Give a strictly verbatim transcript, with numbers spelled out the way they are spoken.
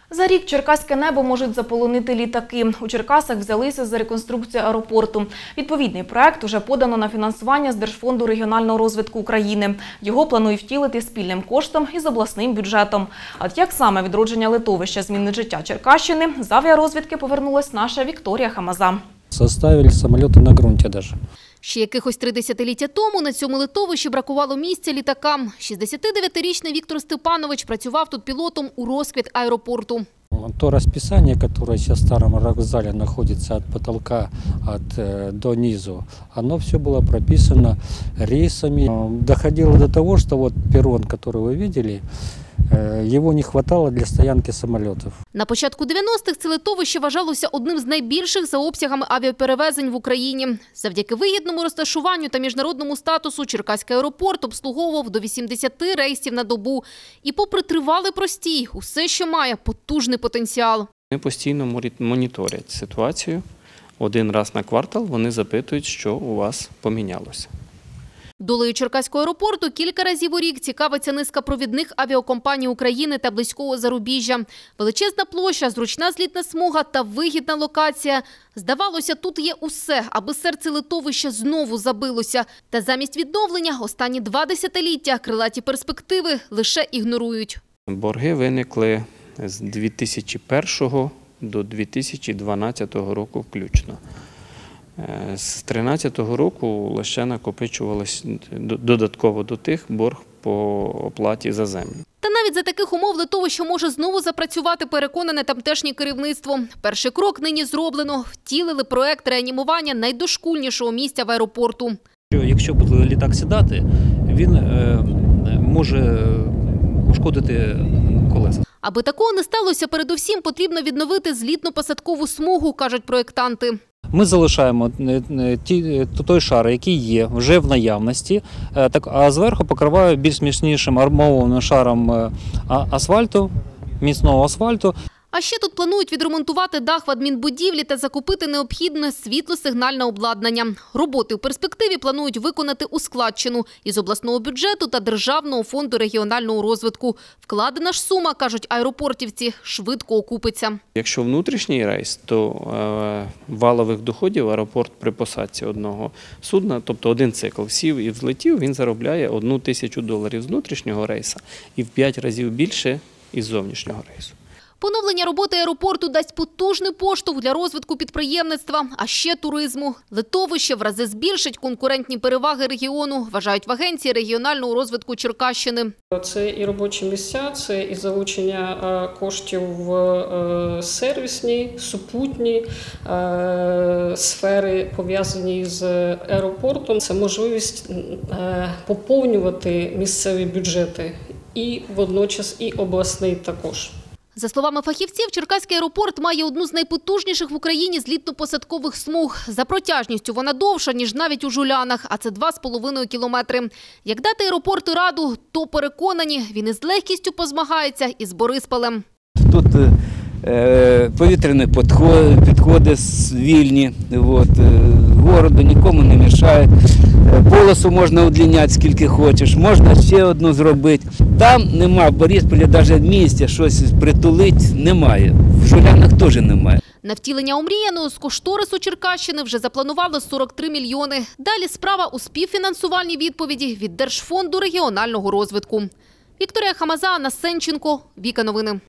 За рік черкаське небо можуть заполонити літаки. У Черкасах взялися за реконструкцію аеропорту. Відповідний проект уже подано на фінансування з Держфонду регіонального розвитку України. Його планують втілити спільним коштом із обласним бюджетом. А от як саме відродження литовища змінить життя Черкащини, з авіарозвідки повернулась наша Вікторія Хамаза. Составили самоліти на ґрунті навіть. Ще якихось три десятиліття тому на цьому литовищі бракувало місця літакам. шістдесятидевятирічний Віктор Степанович працював тут пілотом у розквіт аеропорту. То расписание, которое сейчас в старом вокзале находится от потолка от, э, до низу, оно все было прописано рейсами. Доходило до того, что вот перрон, который вы видели, э, его не хватало для стоянки самолетов. На початку дев'яностих це литовище вважалося одним з найбільших за обсягами авіаперевезень в Україні. Завдяки вигідному розташуванню та міжнародному статусу Черкаський аеропорт обслуговував до вісімдесяти рейсів на добу. І попри тривалий простій, усе ще має потужний потенціал. Вони постійно моніторять ситуацію. Один раз на квартал вони запитують, що у вас помінялося. Долею Черкаського аеропорту кілька разів у рік цікавиться низка провідних авіакомпаній України та близького зарубіжжя. Величезна площа, зручна злітна смуга та вигідна локація. Здавалося, тут є усе, аби серце литовища знову забилося. Та замість відновлення останні два десятиліття крилаті перспективи лише ігнорують. Борги виникли з дві тисячі першого до дві тисячі дванадцятого року включно. З дві тисячі тринадцятого року лише накопичувалось додатково до тих борг по оплаті за землю. Та навіть за таких умов литовище може знову запрацювати, переконане тамтешнє керівництво. Перший крок нині зроблено. Втілили проект реанімування найдошкульнішого місця в аеропорту. Якщо буде літак сідати, він е, може ушкодити колеса. Аби такого не сталося, передусім потрібно відновити злітно-посадкову смугу, кажуть проєктанти. Ми залишаємо ті, той шар, який є вже в наявності, а зверху покриваю більш міцнішим армованим шаром асфальту, міцного асфальту. А ще тут планують відремонтувати дах в адмінбудівлі та закупити необхідне світлосигнальне обладнання. Роботи в перспективі планують виконати у складчину із обласного бюджету та Державного фонду регіонального розвитку. Вкладена ж сума, кажуть аеропортівці, швидко окупиться. Якщо внутрішній рейс, то е, валових доходів аеропорт при посадці одного судна, тобто один цикл сів і взлетів, він заробляє одну тисячу доларів з внутрішнього рейсу і в п'ять разів більше із зовнішнього рейсу. Поновлення роботи аеропорту дасть потужний поштовх для розвитку підприємництва, а ще туризму. Литовище в рази збільшить конкурентні переваги регіону, вважають в Агенції регіонального розвитку Черкащини. Це і робочі місця, це і залучення коштів в сервісні, супутні сфери, пов'язані з аеропортом. Це можливість поповнювати місцеві бюджети і водночас і обласний також. За словами фахівців, Черкаський аеропорт має одну з найпотужніших в Україні злітно-посадкових смуг. За протяжністю вона довша, ніж навіть у Жулянах, а це два з половиною кілометри. Як дати аеропорту раду, то переконані, він із легкістю позмагається із Борисполем. Тут е, повітряні підходи вільні, от, городу нікому не мішають. Полосу можна удлиняти скільки хочеш, можна ще одну зробити. Там нема, в Борисполі навіть місця щось притулити немає. В Жулянах теж немає. На втілення омріяного з кошторису Черкащини вже запланували сорок три мільйони. Далі справа у співфінансувальній відповіді від Держфонду регіонального розвитку. Вікторія Хамаза, Анна Сенченко, Віка Новини.